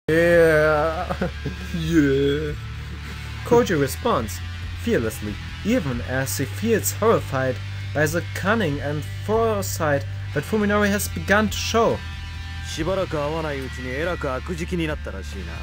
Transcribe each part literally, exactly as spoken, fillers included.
Yeah. Yeah. Koji responds fearlessly, even as he feels horrified by the cunning and foresight that Fuminori has begun to show. しばらく会わないうちにえらく悪食になったらしいな。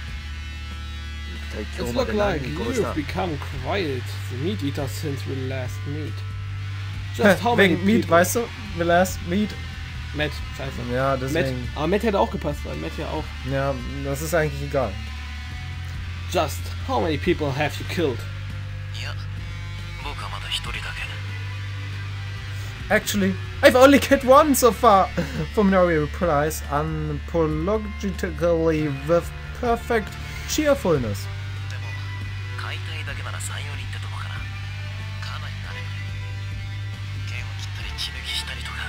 一体今 It's 日ま look で何 like 人殺した you've become quiet, the meat eater, since we last meet. Just how many Wegen Meat, people? weißt du? The last Meat. Matt, scheiße. Ja, Matt, deswegen. aber Matt hätte auch gepasst, weil Matt ja auch. Ja, das ist eigentlich egal. Just how many people have you killed? いや、僕はまだ一人だけ。 Actually, I've only killed one so far. Fuminori replies unapologetically with perfect cheerfulness. でも、解体だけならさん、よにんってとこかな。かなり慣れる。剣を切ったり血抜きしたりとか。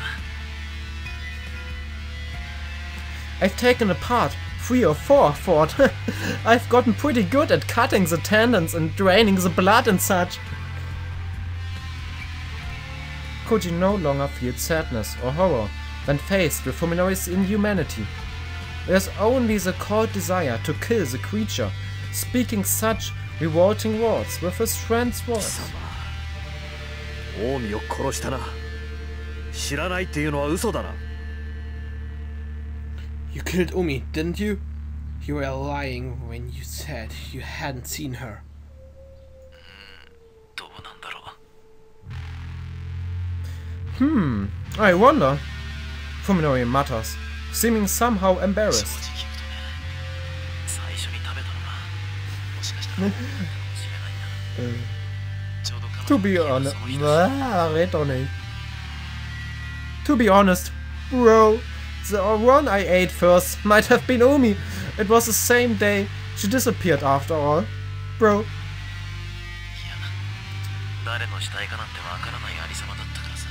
I've taken apart three or four fort. I've gotten pretty good at cutting the tendons and draining the blood and such. Koji no longer feels sadness or horror when faced with Fuminori's inhumanity. There's only the cold desire to kill the creature, speaking such revolting words with his friend's voice. 近江を殺したな。知らないっていうのは嘘だな。 You killed Umi, didn't you? You were lying when you said you hadn't seen her. どうなんだろう。 Hmm, I wonder. Fuminori mutters, seeming somehow embarrassed. 正直言うとね、最初に食べたのがもしかしたら僕かもしれないな。ちょうど彼 To 女 be の honest, その日だ。 ah, red or nicht. To be honest, bro, the one I ate first might have been Umi. It was the same day she disappeared after all, bro. いや、誰の死体かなんてわからないありさまだったからさ。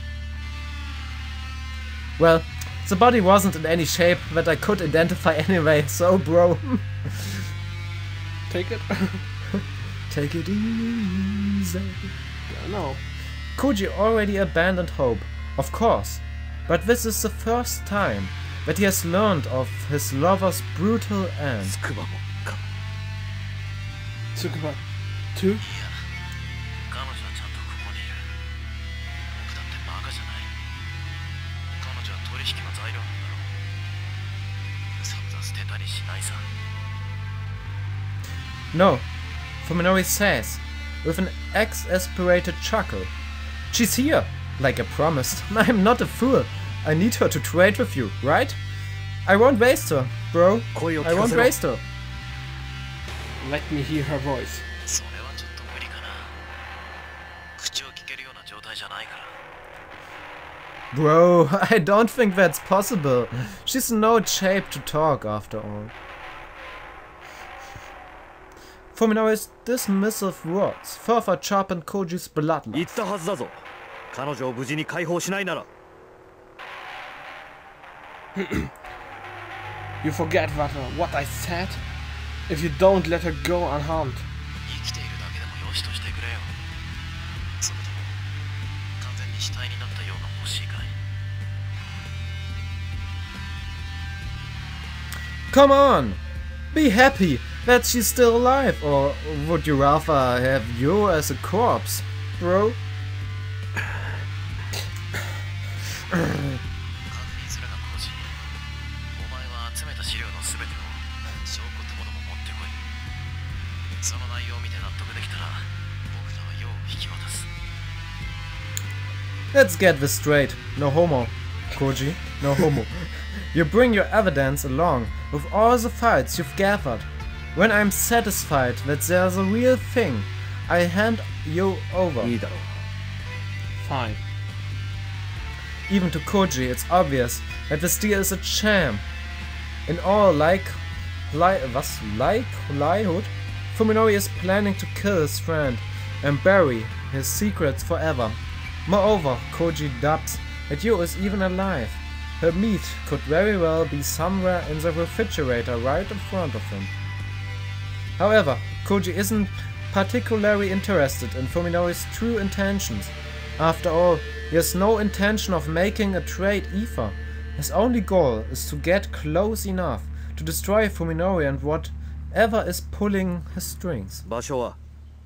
Well, the body wasn't in any shape that I could identify anyway, so bro. Take it? Take it easy. Yeah, no. Koji already abandoned hope, of course, but this is the first time that he has learned of his lover's brutal end. つくばもか。 Tsukuba two? いや、彼女はちゃんとここにいる。僕だってバカじゃない。彼女は取引の材料なんだろう。さぶざ捨てたりしないさ。 No, Fuminori says, with an exasperated chuckle. She's here, like I promised. I'm not a fool. I need her to trade with you, right? I won't waste her, bro. 声を I 聞か won't せろ。 waste her. Let me hear her voice. それはちょっと無理かな。口を聞けるような状態じゃないから。 Bro, I don't think that's possible. She's in no shape to talk after all. Fuminori's dismissive words further sharpened Koji's 言 bloodlust. ったはずだぞ。彼女を無事に解放しないなら。 You forget what, uh, what I said? If you don't let her go unharmed. 生きているだけでもよしとしてくれよ。それとも完全に死体になったようが欲しいかい。 Come on! Be happy that she's still alive, or would you rather have you as a corpse, bro? 確認するがコージ。お前は集めた資料のすべてを証拠ってものも持ってこい。その内容を見て納得できたら僕らは用を引き渡す。 Let's get this straight. No homo, Koji. No homo. You bring your evidence along with all the files you've gathered. When I'm satisfied that there's a real thing, I hand you over. いいだろう。 Fine. Even to Koji, it's obvious that this deal is a sham. In all like, like, was like likelihood, Fuminori is planning to kill his friend and bury his secrets forever. Moreover, Koji dubs that Yu is even alive. Her meat could very well be somewhere in the refrigerator right in front of him. However, Koji isn't particularly interested in Fuminori's true intentions. After all, he has no intention of making a trade either. His only goal is to get close enough to to destroy Fuminori and whatever is pulling his strings. 場所は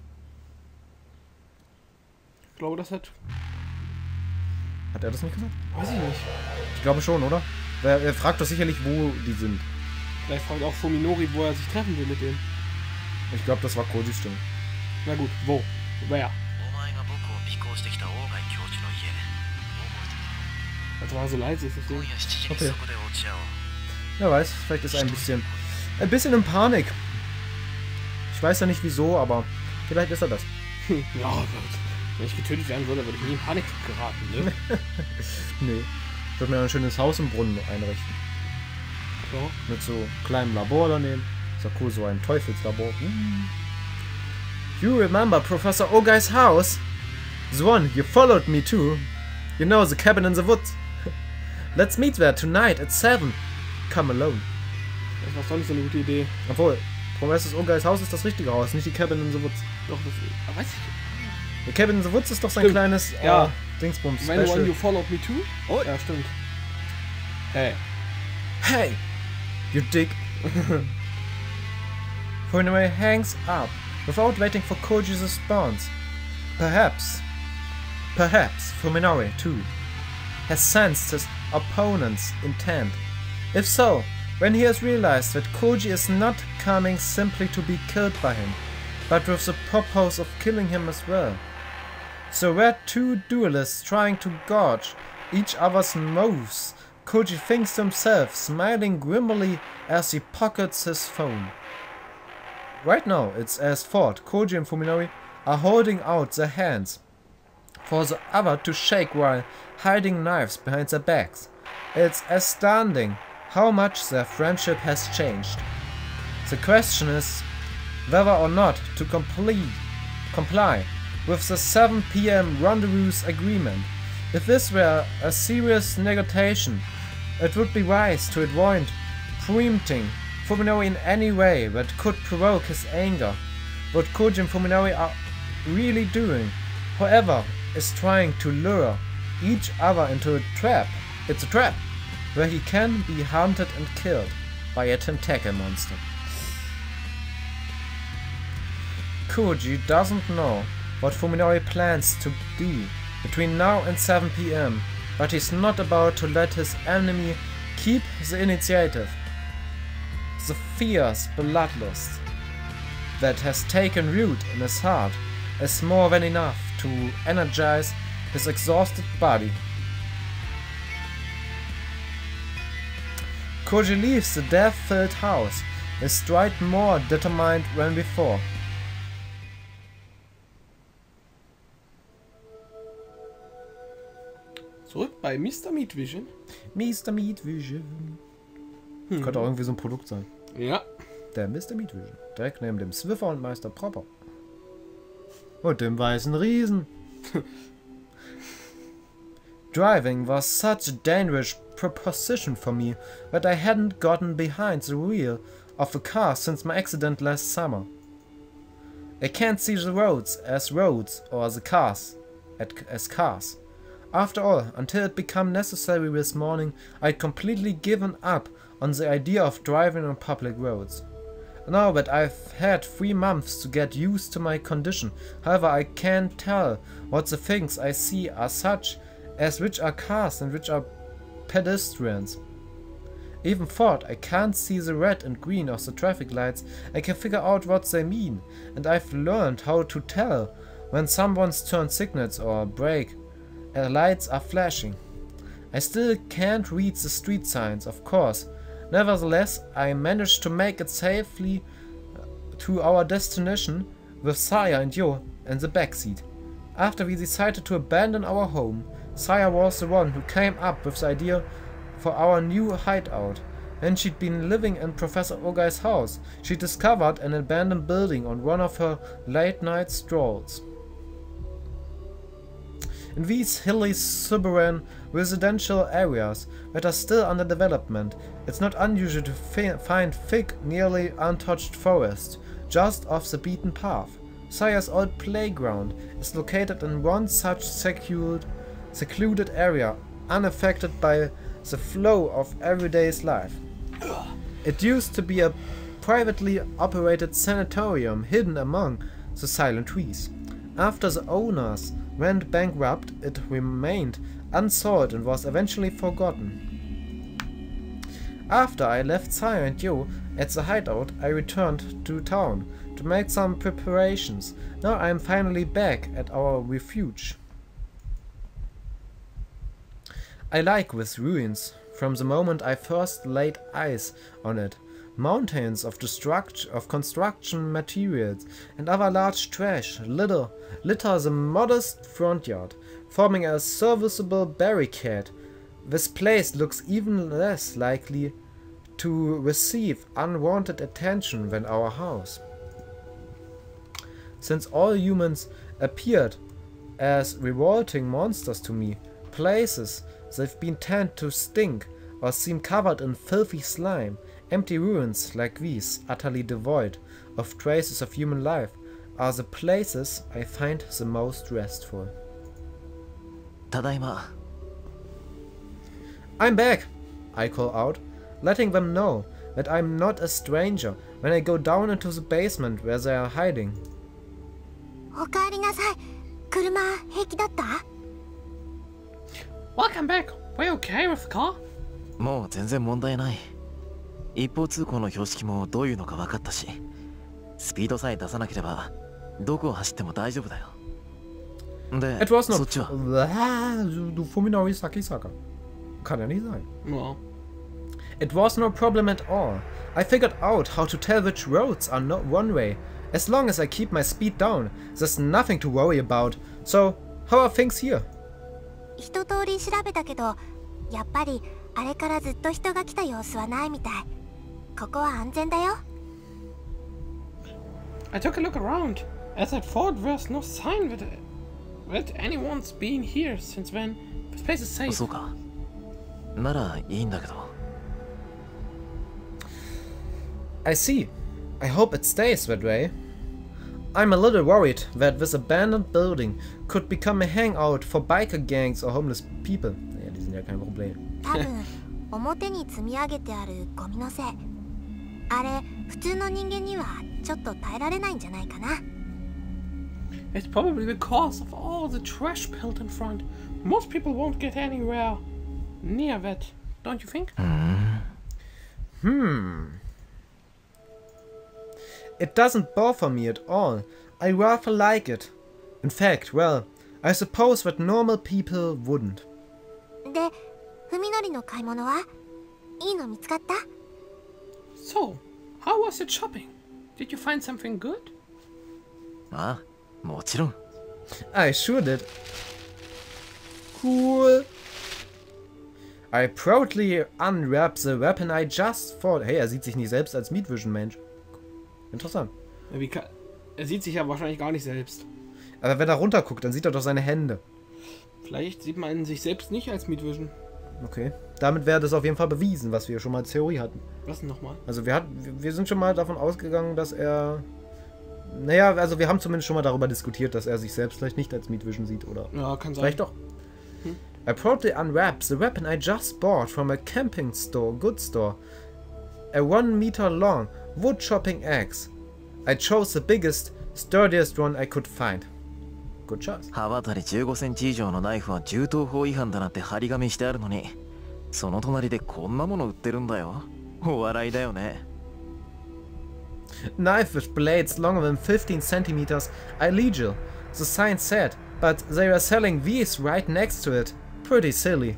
Ich glaube, das hat... Hat er das nicht gesagt? Weiß ich nicht. Ich glaube schon, oder? Er, er fragt doch sicherlich, wo die sind. Vielleicht fragt auch Fuminori, wo er sich treffen will mit denen. Ich glaube, das war Kojis Stimme. Na gut, wo? Wer? お前が僕を尾行してきた大貝教授の家覚えてる Das war so leise, ist das 今 Ding. 夜しちじに Okay. そこで落ち合おう Wer weiß, vielleicht ist er ein bisschen, ein bisschen in Panik. Ich weiß ja nicht wieso, aber vielleicht ist er das. Ja, Gott. Wenn ich getötet werden würde, würde ich nie in Panik geraten, ne? Nee. Ich würde mir ein schönes Haus im Brunnen einrichten. So. Mit so kleinem Labor daneben. Ist ja cool, so ein Teufelslabor. Mm. You remember Professor Ogai's house? The one you followed me to. You know, the cabin in the woods. Let's meet there tonight at seven. Come alone. Das war doch nicht so eine gute Idee. Obwohl, Professor Ogai's Haus ist das richtige Haus, nicht die Cabin in the Woods. Doch, das aber weiß ich. Die Cabin in the Woods ist doch sein Stimmt. kleines Ja. äh, Dingsbums. When one Special. you followed me too? Oh. Ja, stimmt. Hey. Hey, you dick. Fuminori hangs up without waiting for Koji's response. Perhaps, perhaps Fuminori too has sensed his opponent's intent. If so, when he has realized that Koji is not coming simply to be killed by him, but with the purpose of killing him as well. So were two duelists trying to gauge each other's moves, Koji thinks to himself, smiling grimly as he pockets his phone. Right now, it's as thought, Koji and Fuminori are holding out their hands for the other to shake while hiding knives behind their backs. It's astounding how much their friendship has changed. The question is whether or not to complete, comply with the seven p m rendezvous agreement. If this were a serious negotiation, it would be wise to avoid preempting Fuminori in any way that could provoke his anger. What Koji and Fuminori are really doing, however, is trying to lure each other into a trap. It's a trap where he can be hunted and killed by a tentacle monster. Koji doesn't know what Fuminori plans to do between now and seven p m, but he's not about to let his enemy keep the initiative. The fierce bloodlust that has taken root in his heart is more than enough to energize his exhausted body. Koji leaves the death-filled house, his stride more determined than before. Zurück bei Mister Meat Vision. Mister Meat Vision. Hm. Könnte auch irgendwie so ein Produkt sein. Ja. Der Mister Meat Vision. Direkt neben dem Swiffer und Meister Propper. Und dem weißen Riesen. Driving was such a dangerous proposition for me that I hadn't gotten behind the wheel of a car since my accident last summer. I can't see the roads as roads or the cars as cars. After all, until it became necessary this morning, I'd completely given up on the idea of driving on public roads. Now that I've had three months to get used to my condition, however, I can't tell what the things I see are such as which are cars and which are pedestrians. Even thought I can't see the red and green of the traffic lights, I can figure out what they mean, and I've learned how to tell when someone's turn signals or brake uh, lights are flashing. I still can't read the street signs, of course. Nevertheless, I managed to make it safely to our destination with Saya and Yo in the backseat. After we decided to abandon our home, Saya was the one who came up with the idea for our new hideout. When she'd been living in Professor Ogai's house, she discovered an abandoned building on one of her late-night strolls. In these hilly, suburban residential areas that are still under development, it's not unusual to fi find thick, nearly untouched forest just off the beaten path. Saya's old playground is located in one such secluded, secluded area, unaffected by the flow of everyday's life. It used to be a privately operated sanatorium hidden among the silent trees. After the owners went bankrupt, it remained unsold and was eventually forgotten. After I left Sire and Yo at the hideout, I returned to town to make some preparations. Now I am finally back at our refuge. I like this ruins from the moment I first laid eyes on it. Mountains of destruct of construction materials and other large trash litter, litter the modest front yard, forming a serviceable barricade. This place looks even less likely to receive unwanted attention than our house. Since all humans appeared as revolting monsters to me, places they've been tend to stink or seem covered in filthy slime. Empty ruins like these, utterly devoid of traces of human life, are the places I find the most restful. Tadaima. I'm back, I call out, letting them know that I'm not a stranger when I go down into the basement where they are hiding. Welcome back. We're okay with the car? もう全然問題ない。一方通行の標識もどういうのか分かったし、スピードさえ出さなければどこを走っても大丈夫だよ。で、 It was そ no っちは Du Fuminori Sakisaka. Kann ja nicht sein. Well. It was no problem at all. I figured out how to tell which roads are not one way. As long as I keep my speed down, there's nothing to worry about. So, how are things here? 一通り調べたけど、やっぱりあれからずっと人が来た様子はないみたい。ここは安全だよ。 I took a look around. As I thought, there's no sign that, that anyone's been here since when. This place is safe. そうか。ならいいんだけど。 I see. I hope it stays that way. I'm a little worried that this abandoned building could become a hangout for biker gangs or homeless people. Ja, die sind ja kein Problem. 多分表に積み上げてあるゴミのせい。あれ普通の人間にはちょっと耐えられないんじゃないかな。 It's probably because of all the trash piled in front. Most people won't get anywhere near that, don't you think? Hmm. It doesn't bother me at all. I rather like it. In fact, well, I suppose that normal people wouldn't. で、ふみのりの買い物はいいの見つかった？ So, how was your shopping? Did you find something good? ああ、もちろん。 I sure did. Cool. I proudly unwrap the weapon I just fought. Hey, er sieht sich nicht selbst als Meat Vision Mensch. Interessant. Ja, wie kann, er sieht sich ja wahrscheinlich gar nicht selbst. Aber wenn er runterguckt, dann sieht er doch seine Hände. Vielleicht sieht man sich selbst nicht als Meat Vision. Okay. Damit wäre das auf jeden Fall bewiesen, was wir schon mal als Theorie hatten. Was denn nochmal? Also wir, hat, wir sind schon mal davon ausgegangen, dass er... Naja, also wir haben zumindest schon mal darüber diskutiert, dass er sich selbst vielleicht nicht als Meat Vision sieht, oder? Ja, kann sein. Vielleicht doch. Hm? I proudly unwrap the weapon I just bought from a camping store, goods store. A one meter long wood chopping axe. I chose the biggest, sturdiest one I could find. Good choice. 刃渡りじゅうごセンチ以上のナイフは銃刀法違反だなって張り紙してあるのに、その隣でこんなもの売ってるんだよ。お笑いだよね。 Knife with blades longer than fifteen centimeters, illegal, the sign said, but they were selling these right next to it. Pretty silly.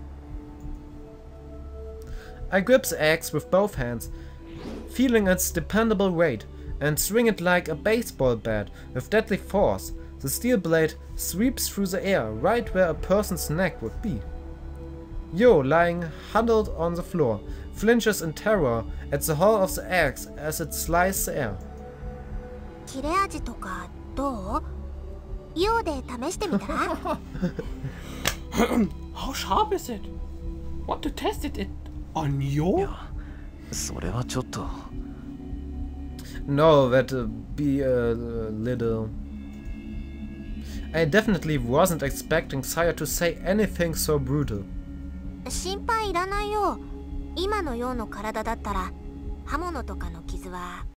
I grip the axe with both hands, feeling its dependable weight, and swing it like a baseball bat with deadly force. The steel blade sweeps through the air right where a person's neck would be. Yo, lying huddled on the floor, flinches in terror at the hull of the axe as it slices the air. 切れ味とかどう？ようで試してみたら？ How sharp is it? Want to test it, it on you? いや、それはちょっと。 No, that uh, be a little... I definitely wasn't expecting Sire to say anything so brutal. 心配いらないよ。今のようの体だったら刃物とかの傷は